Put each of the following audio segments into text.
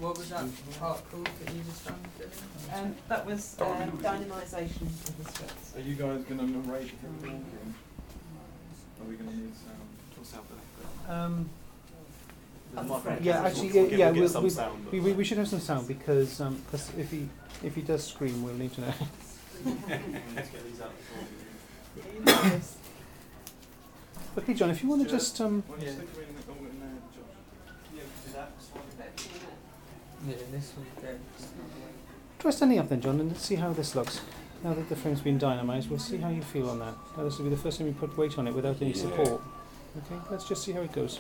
What was that part called that you just done? That was dynamisation of the struts. Are you guys going to narrate him walking? Are we going to need sound? Or sound for that? Yeah, actually, we should have some sound because if he does scream, we'll need to know. Let's get these out. Okay, John, if you want to just Well, you stick them in there, Josh. Yeah, do that. Yeah, this one there. try standing up then, John, and let's see how this looks. Now that the frame's been dynamised, we'll see how you feel on that. Now, this will be the first time you put weight on it without any support. Okay, let's just see how it goes.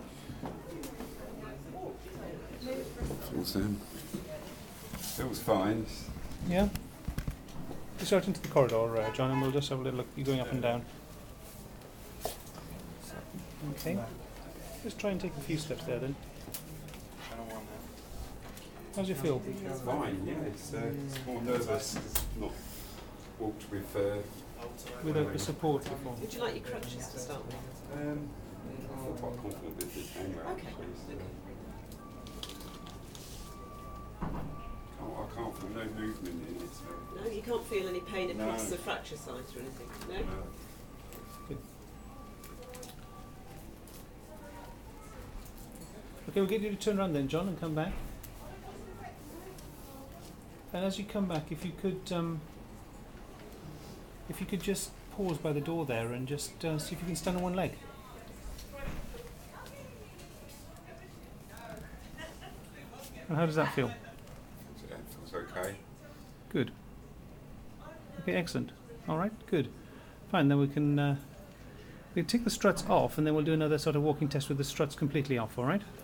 Feels fine. Yeah? Just out into the corridor, John, and we'll just have a little look. You're going up and down. Okay. Just try and take a few steps there then. I don't want that. How does it feel? It's fine, yeah. It's more nervous. It's not walked Without the support before. Would you like your crutches to start with? I feel quite confident with this anyway. Okay. Actually, I can't feel no movement in it. So. No, you can't feel any pain across No. the fracture sites or anything? No? No. Good. Okay, we'll get you to turn around then, John, and come back. And as you come back, if you could just pause by the door there and just see if you can stand on one leg. And how does that feel? It feels okay. Good. Okay, excellent. All right, good. Fine, then we can take the struts off and then we'll do another sort of walking test with the struts completely off, all right?